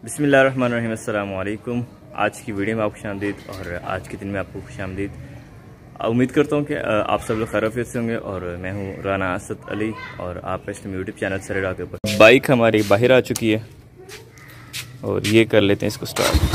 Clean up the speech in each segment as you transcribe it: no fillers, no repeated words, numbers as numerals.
बिस्मिल्लाहिर्रहमानिर्रहीम, अस्सलामु अलैकुम। आज की वीडियो में आपको खुशामदीद और आज के दिन में आपको खुशामदीद। उम्मीद करता हूँ कि आप सब लोग खैरियत से होंगे और मैं हूँ राना असद अली और आप इस यूट्यूब चैनल सरेरा के ऊपर। बाइक हमारी बाहर आ चुकी है और ये कर लेते हैं इसको स्टार्ट।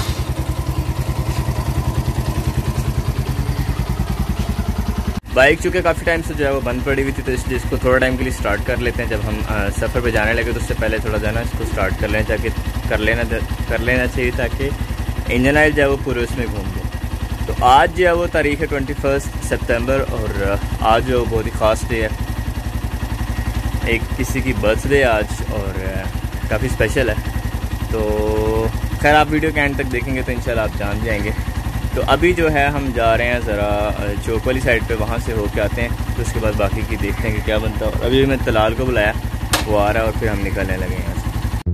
बाइक चूँकि काफ़ी टाइम से जो है वो बंद पड़ी हुई थी, तो इसलिए इसको थोड़ा टाइम के लिए स्टार्ट कर लेते हैं। जब हम सफ़र पे जाने लगे तो उससे पहले थोड़ा जो है ना इसको स्टार्ट कर लें, ताकि कर लेना चाहिए ताकि इंजन ऑयल जो है वो पूरे उसमें घूम जाए। तो आज जो है वो तारीख़ है 21 सितंबर और आज जो बहुत ही ख़ास डे है, एक किसी की बर्थडे आज और काफ़ी स्पेशल है। तो खैर आप वीडियो के एंड तक देखेंगे तो इंशाल्लाह आप जान जाएंगे। तो अभी जो है हम जा रहे हैं ज़रा चौक वाली साइड पे, वहाँ से होके आते हैं, तो उसके बाद बाकी की देखते हैं कि क्या बनता है। और अभी मैं तलाल को बुलाया, वो आ रहा है और फिर हम निकलने लगे यहाँ से।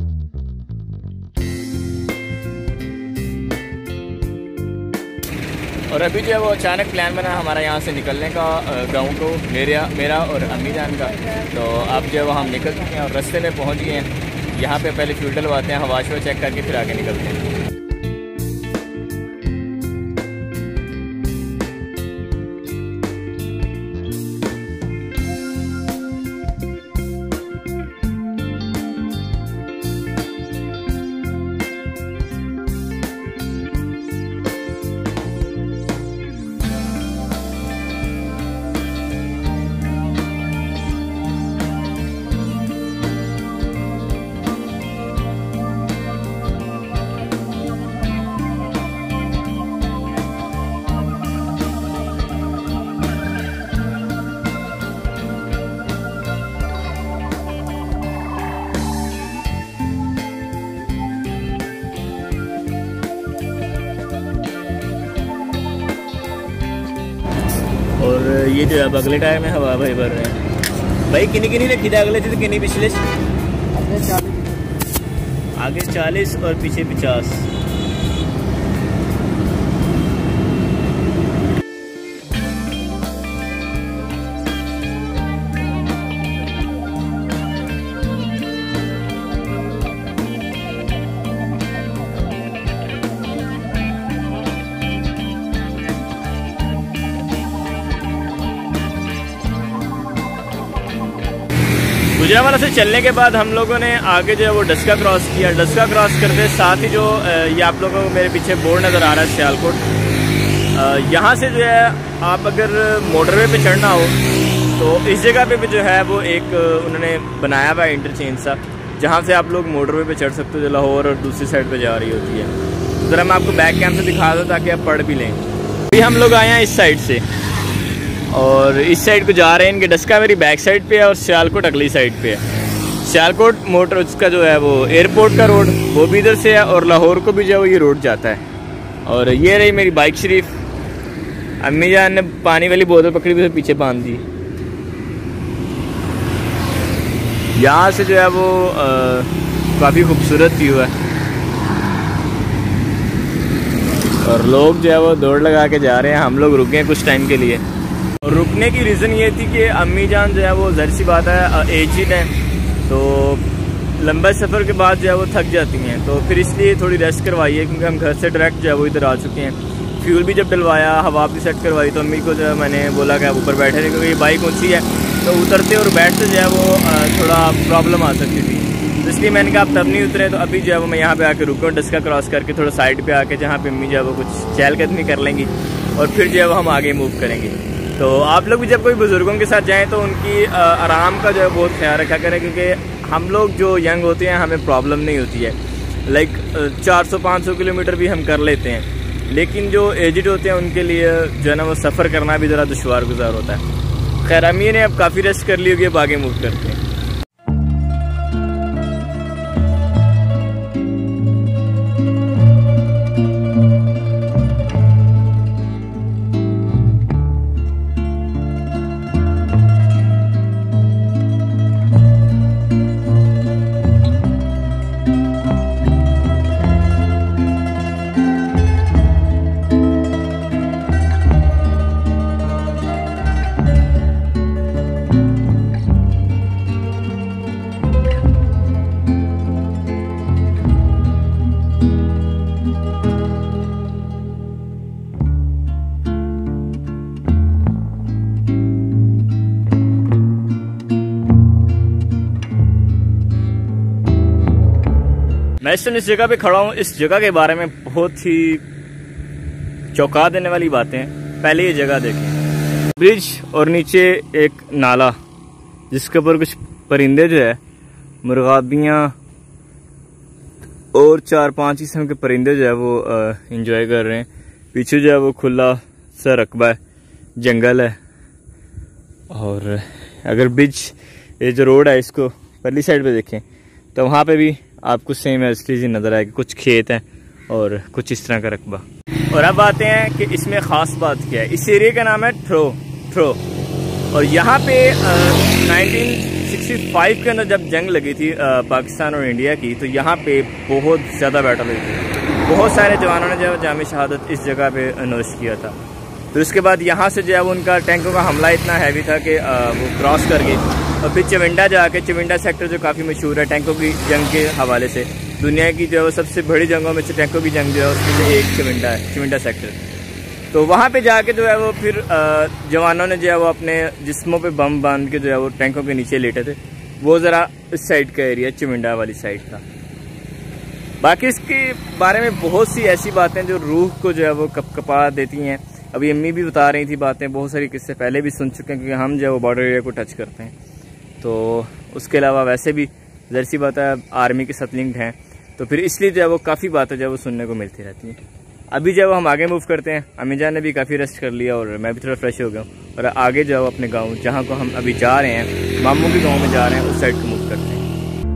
और अभी जो है वो अचानक प्लान बना हमारा यहाँ से निकलने का, गाँव को मेरा और अम्मी जान का। तो अब जो है वो हम निकल चुके हैं और रास्ते में पहुँच गए हैं। यहाँ पे पहले फ्यूल डलवाते हैं, हवा शवा चेक करके फिर आगे निकलते हैं। और ये जो है अगले टायर में हवा भाई भर रहे हैं। भाई किन्नी रखी था अगले थी, तो किन्नी पिछले? आगे 40 और पीछे 50। गुजरांवाला से चलने के बाद हम लोगों ने आगे जो है वो डस्का क्रॉस किया। डस्का क्रॉस करते साथ ही जो ये आप लोगों को मेरे पीछे बोर्ड नज़र आ रहा है सियालकोट, यहाँ से जो है आप अगर मोटरवे पे चढ़ना हो तो इस जगह पे भी जो है वो एक उन्होंने बनाया हुआ है इंटरचेंज सा, जहाँ से आप लोग मोटरवे पे चढ़ सकते हो जो लाहौर और दूसरी साइड पे जा रही होती है। ज़रा मैं आपको बैक कैम से दिखा दूँ ताकि आप पढ़ भी लें। अभी हम लोग आए हैं इस साइड से और इस साइड को जा रहे हैं। इनके डस्का मेरी बैक साइड पे है और सियालकोट अगली साइड पे है। सियालकोट मोटर उसका जो है वो एयरपोर्ट का रोड वो भी इधर से है और लाहौर को भी जो है वो ये रोड जाता है। और ये रही मेरी बाइक शरीफ। अम्मी जान ने पानी वाली बोतल पकड़ी हुई पीछे बांध दी। यहाँ से जो है वो काफ़ी खूबसूरत व्यू है और लोग जो है वो दौड़ लगा के जा रहे हैं। हम लोग रुके हैं कुछ टाइम के लिए और रुकने की रीज़न ये थी कि अम्मी जान जो है वो ज़ाहिर सी बात है एजिड है, तो लंबा सफ़र के बाद जो है वो थक जाती हैं, तो फिर इसलिए थोड़ी रेस्ट करवाई है। क्योंकि हम घर से डायरेक्ट जो है वो इधर आ चुके हैं। फ्यूल भी जब डलवाया, हवा भी सेट करवाई, तो अम्मी को जो है मैंने बोला कि आप ऊपर बैठे रहे, क्योंकि ये बाइक ऊँची है तो उतरते और बैठते जो है वो थोड़ा प्रॉब्लम आ सकती थी। तो इसलिए मैंने कहा आप तब नहीं उतरे। तो अभी जो है वो मैं यहाँ पर आके रुका हूँ, डस्का क्रॉस करके थोड़ा साइड पर आके, जहाँ पर अम्मी जो है वो कुछ चहलकदमी कर लेंगी और फिर जो है वो हम आगे मूव करेंगे। तो आप लोग भी जब कोई बुज़ुर्गों के साथ जाएं तो उनकी आराम का जो है बहुत ख्याल रखा करें, क्योंकि हम लोग जो यंग होते हैं हमें प्रॉब्लम नहीं होती है। लाइक 400-500 किलोमीटर भी हम कर लेते हैं, लेकिन जो एजिड होते हैं उनके लिए जो है ना वो सफ़र करना भी ज़रा दुश्वार गुजार होता है। खैर अम्मी ने अब काफ़ी रेस्ट कर ली होगी, अब आगे मूव करते हैं। मैं इस जगह पे खड़ा हूँ। इस जगह के बारे में बहुत ही चौंका देने वाली बातें हैं। पहले ये जगह देखें, ब्रिज और नीचे एक नाला जिसके ऊपर कुछ परिंदे जो है, मुर्गाबियाँ और 4-5 किस्म के परिंदे जो है वो एंजॉय कर रहे हैं। पीछे जो है वो खुला सा रकबा है, जंगल है। और अगर ब्रिज ये जो रोड है इसको पहली साइड पे देखें तो वहाँ पे भी आपको सेम एज नज़र आएगी, कुछ खेत हैं और कुछ इस तरह का रकबा। और अब आते हैं कि इसमें ख़ास बात क्या है। इस एरिया का नाम है थ्रो। और यहाँ पे 1965 के अंदर जब जंग लगी थी पाकिस्तान और इंडिया की, तो यहाँ पे बहुत ज़्यादा बैटल हुई थी। बहुत सारे जवानों ने जो जाम शहादत इस जगह पे नोश किया था। फिर उसके बाद यहाँ से जो है उनका टैंकों का हमला इतना हैवी था कि वो क्रॉस कर गए और फिर चविंडा जाके, चविंडा सेक्टर जो काफ़ी मशहूर है टैंकों की जंग के हवाले से, दुनिया की जो है वो सबसे बड़ी जंगों में से टैंकों की जंग जो है उसमें से एक चविंडा है, चविंडा सेक्टर। तो वहाँ पे जाके जो है वो फिर जवानों ने जो है वो अपने जिस्मों पे बम बांध के जो है वो टैंकों के नीचे लेटे थे। वो ज़रा इस साइड का एरिया, चविंडा वाली साइड का। बाकी इसके बारे में बहुत सी ऐसी बातें जो रूह को जो है वो कपकपा देती हैं। अभी अम्मी भी बता रही थी बातें, बहुत सारी किस्से पहले भी सुन चुके हैं क्योंकि हम जो है वो बॉर्डर एरिया को टच करते हैं। तो उसके अलावा वैसे भी ज़ाहिर सी बात है आर्मी के साथ लिंक्ड हैं, तो फिर इसलिए जो है वो काफ़ी बातें जो है वो सुनने को मिलती रहती हैं। अभी जब हम आगे मूव करते हैं, अम्मी जान ने भी काफ़ी रेस्ट कर लिया और मैं भी थोड़ा फ्रेश हो गया हूँ और आगे जो है अपने गाँव जहाँ को हम अभी जा रहे हैं, मामू के गाँव में जा रहे हैं, उस साइड को मूव करते हैं।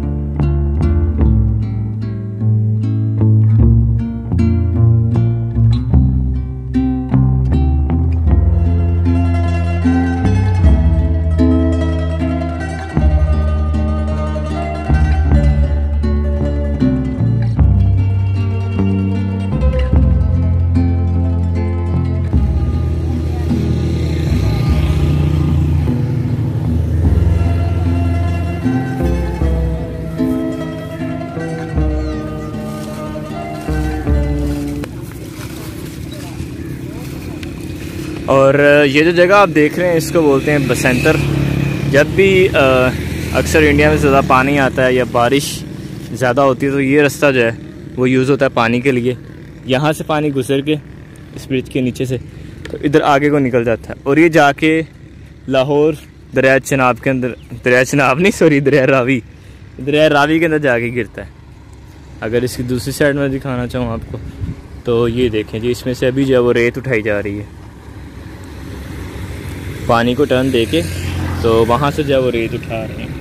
और ये जो जगह आप देख रहे हैं इसको बोलते हैं बसंतर। जब भी अक्सर इंडिया में ज़्यादा पानी आता है या बारिश ज़्यादा होती है तो ये रास्ता जो है वो यूज़ होता है पानी के लिए। यहाँ से पानी गुजर के इस ब्रिज के नीचे से तो इधर आगे को निकल जाता है और ये जाके लाहौर दरिया चनाब के अंदर, दरिया चनाब नहीं सॉरी दरिया रावी के अंदर जाके गिरता है। अगर इसकी दूसरी साइड में दिखाना चाहूँ आपको तो ये देखें जी, इसमें से अभी जो है वो रेत उठाई जा रही है पानी को टर्न देके, तो वहाँ से जो है वो रेत उठा रहे हैं।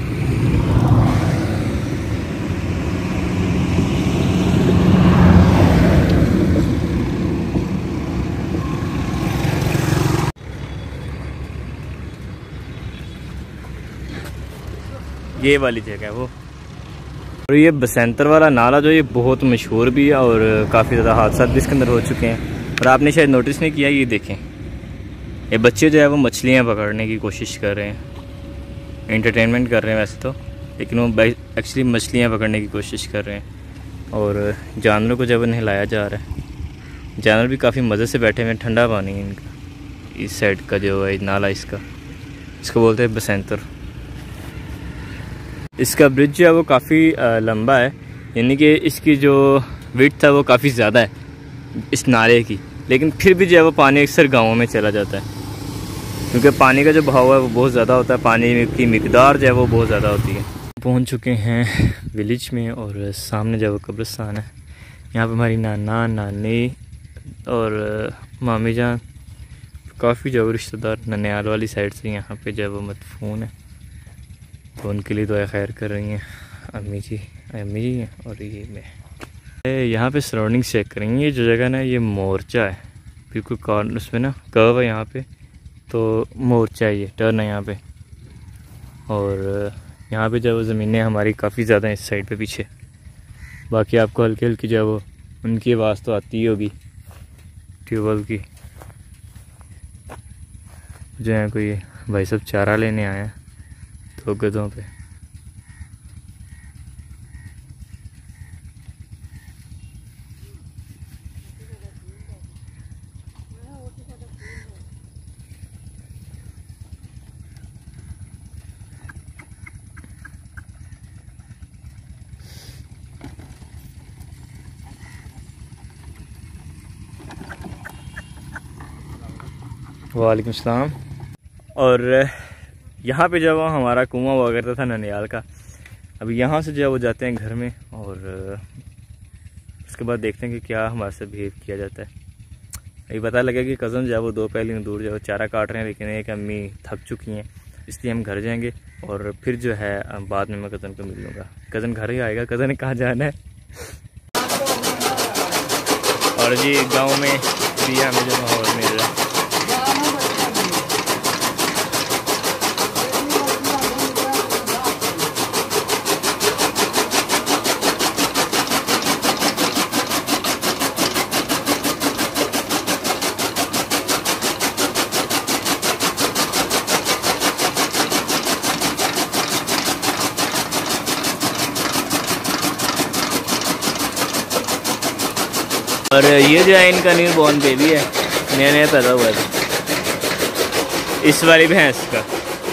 ये वाली जगह है वो। और ये बसंतर वाला नाला जो ये बहुत मशहूर भी है और काफ़ी ज़्यादा हादसा भी इसके अंदर हो चुके हैं। और आपने शायद नोटिस नहीं किया, ये देखें ये बच्चे जो है वो मछलियाँ पकड़ने की कोशिश कर रहे हैं, एंटरटेनमेंट कर रहे हैं वैसे तो, लेकिन वो एक्चुअली मछलियाँ पकड़ने की कोशिश कर रहे हैं। और जानवरों को जब नहलाया जा रहा है, जानवर भी काफ़ी मज़े से बैठे हुए हैं, ठंडा पानी है इनका। इस साइड का जो है नाला इसको बोलते हैं बसंतर। इसका ब्रिज जो है वो काफ़ी लंबा है, यानी कि इसकी जो विड्थ है वो काफ़ी ज़्यादा है इस नाले की, लेकिन फिर भी जो है वो पानी अक्सर गाँवों में चला जाता है क्योंकि पानी का जो बहाव है वो बहुत ज़्यादा होता है, पानी की मिकदार जो है वो बहुत ज़्यादा होती है। पहुंच चुके हैं विलेज में और सामने जो है वो कब्रिस्तान है। यहाँ पे हमारी नाना नानी और मामी जान, काफ़ी जो रिश्तेदार ननियाल वाली साइड से यहाँ पे जो है वो मदफून है, तो उनके लिए दुआ खैर कर रही हैं अम्मी जी हैं और ये मैं। यहाँ पे सराउंडिंग चेक करेंगे। ये जो जगह ना ये मोर्चा है, बिल्कुल कॉर्नर उसमें ना कर्व है यहाँ पे, तो मोर्चा है, ये टर्न है यहाँ पे। और यहाँ पे जो ज़मीनें हमारी काफ़ी ज़्यादा हैं इस साइड पे पीछे। बाकी आपको हल्की हल्की जो है वो उनकी आवाज़ तो आती ही होगी ट्यूबवेल की। जो है कोई भाई साहब चारा लेने आए हैं तो गधों पे। वालेकुम सलाम। और यहाँ पे जब हमारा कुआं हुआ करता था ननियाल का, अभी यहाँ से जो है वो जाते हैं घर में और उसके बाद देखते हैं कि क्या हमारे से बिहेव किया जाता है। अभी पता लगा कि कज़न जो है वो 2 पहली दूर जो है चारा काट रहे हैं, लेकिन एक अम्मी थक चुकी हैं, इसलिए हम घर जाएंगे और फिर जो है बाद में मैं कज़न को मिल लूँगा। कज़न घर ही आएगा, कज़न ने कहाँ जाना है। और जी गाँव में भी हमें जो माहौल मिल रहा है। और ये जो है इनका न्यू बॉर्न बेबी है, नया नया पैदा हुआ था। इस वाली भैंस का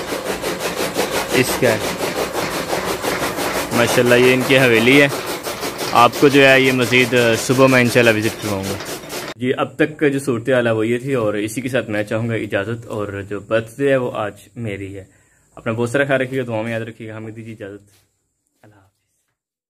इसका है माशाल्लाह। ये इनकी हवेली है। आपको जो है ये मज़ीद सुबह मैं इंशाल्लाह विज़िट करवाऊँगा। जी अब तक का जो सूरत हाल है वो ये थी, और इसी के साथ मैं चाहूँगा इजाज़त। और जो बर्थडे है वो आज मेरी है। अपना बहुत सारा ख्याल रखिएगा, दुआ में याद रखिएगा। हमें दीजिए इजाज़त।